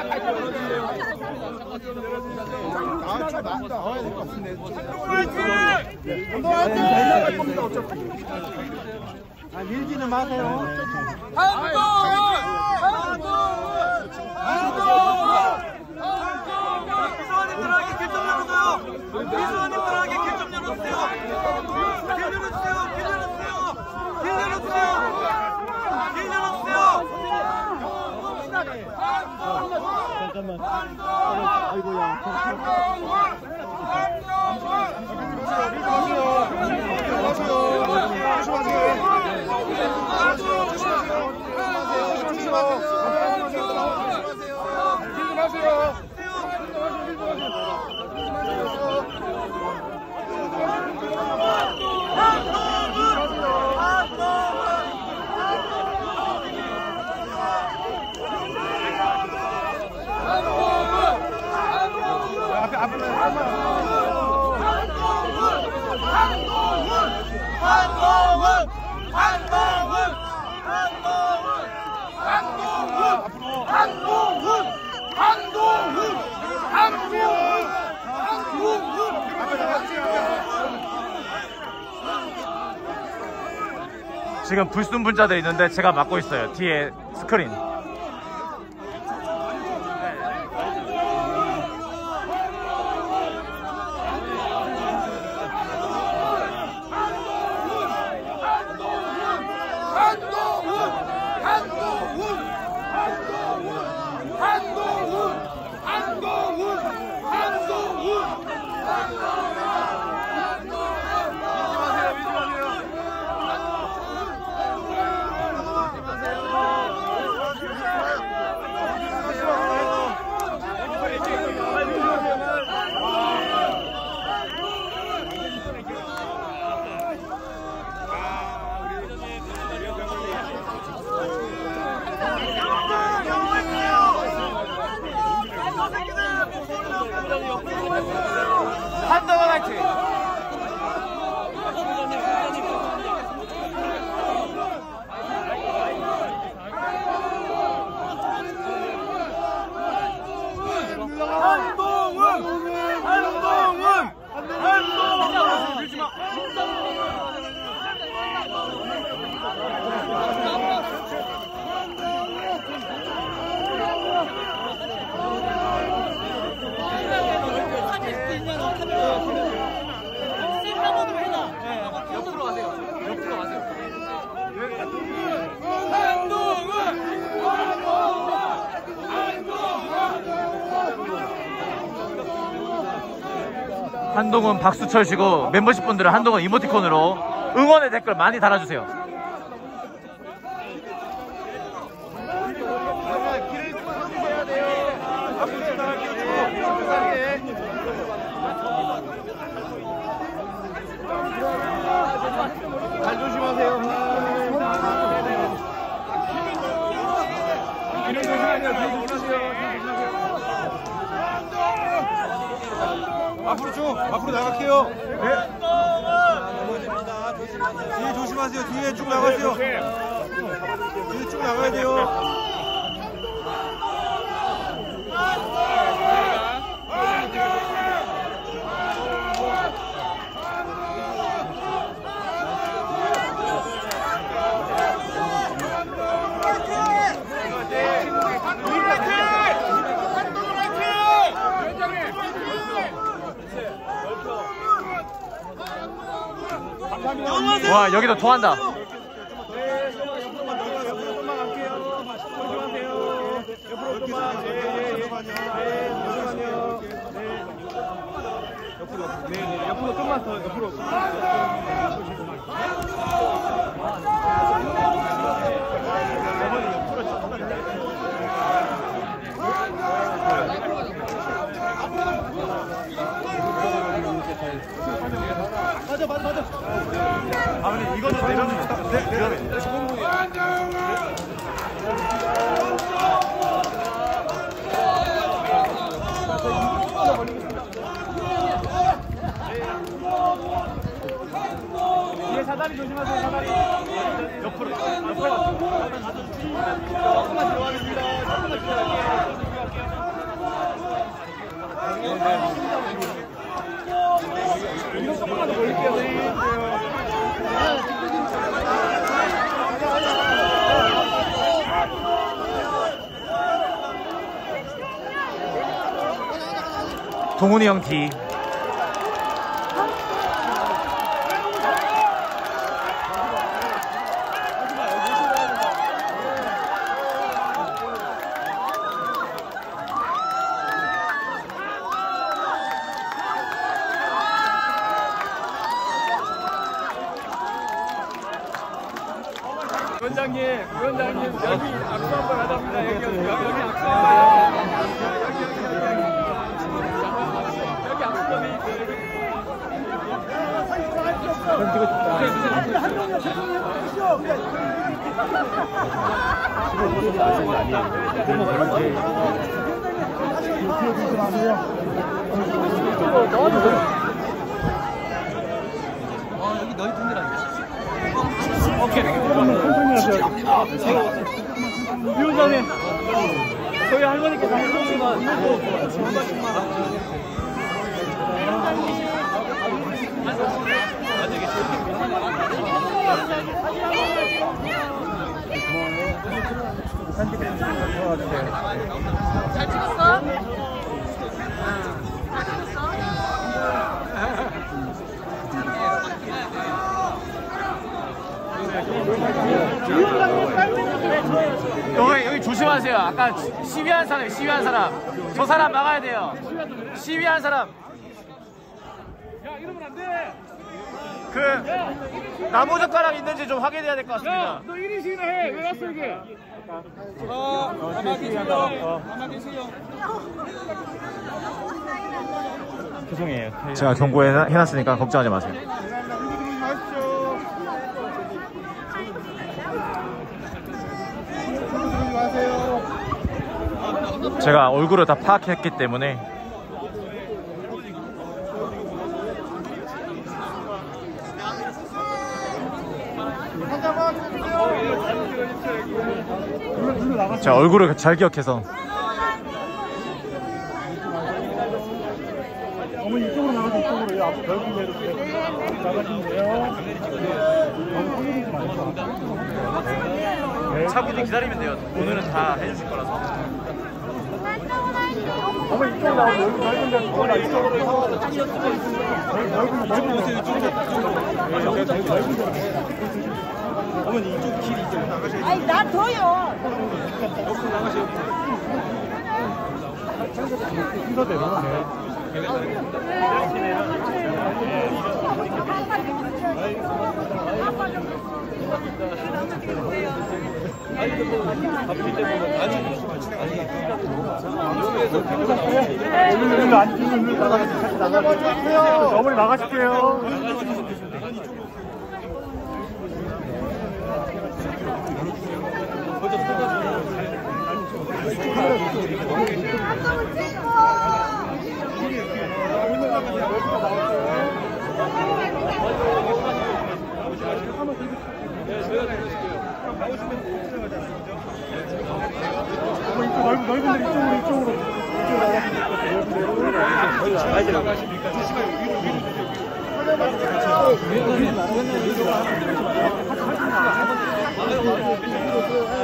나와야 될 것 같은데. 밀지는 마세요. 기수원님들에게 길좀 열어줘요. 기수원님들에게 길좀 열어주세요. 길 열어주세요. 길 열어주세요. 길 열어주세요. 길 열어주세요. 잠깐만. 아이고야. 지금 불순분자들 있는데 제가 맡고 있어요. 뒤에 스크린. 한동원 화이팅! 한동훈 박수 쳐주시고 멤버십 분들은 한동훈 이모티콘으로 응원의 댓글 많이 달아주세요. 잘 조심하세요. 뒤로 조심하세요. 앞으로 쭉 앞으로 나갈게요. 네. 뒤에 조심하세요. 뒤에 쭉 나가세요. 뒤에 쭉 나가야 돼요. 와, 여기도 토한다. 옆으로 좀만 더 옆으로. 맞아. 아버님 이거는 내려주세요. 네, 내려주세요. 뒤에 사다리 조심하세요. 사다리. 옆으로 가세요. 조금만 들어가겠습니다. 조금만 기다릴게요. 동훈이 형 티. 위원장님 여기 악수 한번 하답니다. 여기 악수 여기 악수점이 여기 너희 분들아. 위원장님 저희 할머니께서 한 번씩만 잘 찍었어? 여기 조심하세요. 아까 시위한 사람, 저 사람 막아야 돼요. 시위한 사람. 야 이러면 안 돼. 그 나무젓가락 있는지 좀 확인해야 될 것 같습니다. 너 1인씩이나 해. 왜 왔어 이게? 가만 계세요. 가만 계세요. 죄송해요. 제가 경고해놨으니까 걱정하지 마세요. 제가 얼굴을 다 파악했기 때문에 제가 얼굴을 잘 기억해서. 어머니 이쪽으로 나가서 이쪽으로 앞으로 넓은 데로 나가시면 돼요. 너무 흘리지 마시고. 차분히 기다리면 돼요. 오늘은 다 해주실 거라서. 어머니 이쪽으로 나가서 넓은 데로 거나 이쪽으로 넓은 데로. 어머니 이쪽 길이 있잖아요. 나가셔야 아니 나 둬요. 옆으로 나가셔야 순서대로. 일로 앉으시면 나가세요. 어머니 나가실게요. 넓은 데 이쪽으로 나가시니까 조심하세요. 위로